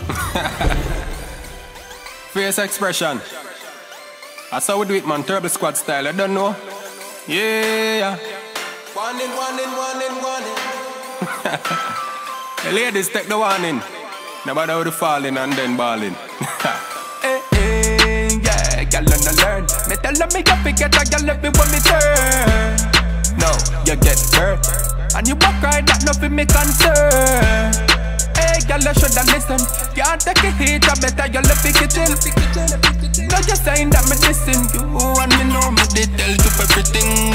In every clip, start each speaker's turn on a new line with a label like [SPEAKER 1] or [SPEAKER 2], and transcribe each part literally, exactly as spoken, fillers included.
[SPEAKER 1] Face expression. That's how we do it, man. Turbo Squad style. I don't know. Yeah. Warning, warning, warning, warning. The ladies take the warning. Nobody how to falling and then balling. Hey, hey, yeah, girl wanna learn. Me tell them me up, get a girl every when me turn. No, you get hurt, and you walk right, that nothing me concern. Hey, girl, you shoulda listen. Can't take a hit, I better you let me get chill. No, you're saying that me listen you, and me know me they tell you everything.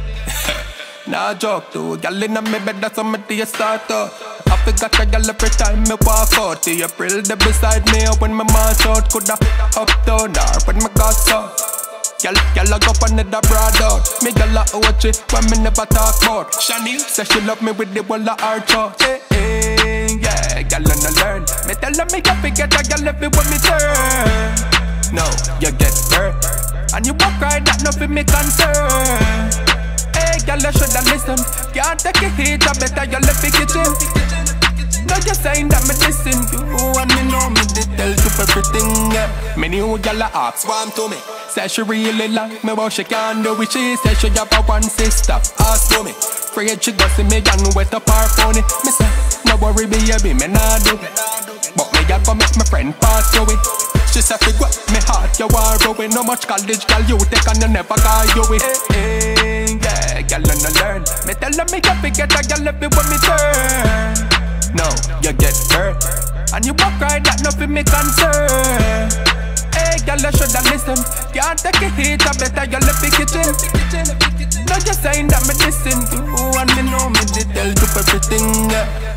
[SPEAKER 1] Nah joke too, girl inna me bed that's how me do you start up. I forgot a girl every time me walk out. The April they beside me when me march out. Coulda up down or when me got up. Girl, girl I go on the broad out. Me girl a watch it when me never talk about. Shani say she love me with the wall of arch out. Hey, hey, yeah, girl wanna learn. Me tell her me you get a girl every when me turn. No, you get hurt, and you walk right, that nothing me concern. Hey, girl, you shoulda listen. Can't take a hit, I better you let me get chill. No, you're saying that me listen you, and me know me they tell you everything. Yeah. Me new girl a ask one to me. Say she really like me, but she can't do it. She say she have a one sister. Ask to me. Afraid she go see me and wet up her phone. Me say, no worry baby, me nah do. But me a go make my friend pass through it. She say fi grab me heart, you want ruin. No much college girl you take and you never got you it. Hey, hey, yeah, girl wanna learn. Me tell her me you fi get a girl every when me turn. No, you get hurt, and you walk right, that nothing me concern. Hey, girl, you shoulda listen. Can't take a hit, I better you let me get chill. No, you're saying that me listen to, and me know me they tell you everything.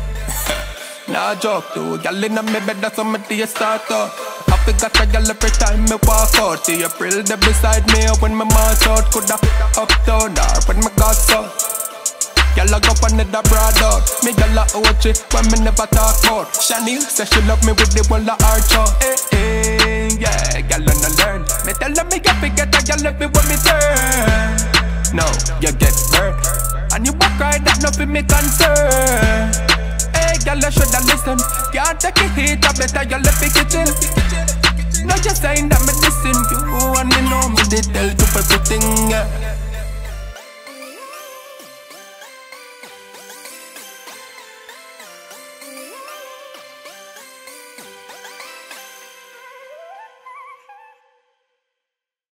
[SPEAKER 1] Nah joke too, girl inna me bed that's how me do you start up. I forgot a girl every time me walk out. The April they beside me when me march out. Coulda up down or when me got up. Girl I go on the broad out. Me girl a watch it when me never talk about. Shani say she love me with the wall of arch out. Hey, hey, yeah, girl wanna learn. Me tell her me you fi get a girl every when me turn. No, you get hurt, and you walk right, that nothing me concern. Hey, girl, you shoulda listen. Can't take a hit, I better you let me get chill. No, you're saying that me listen you, and me know me they tell you everything. Yeah.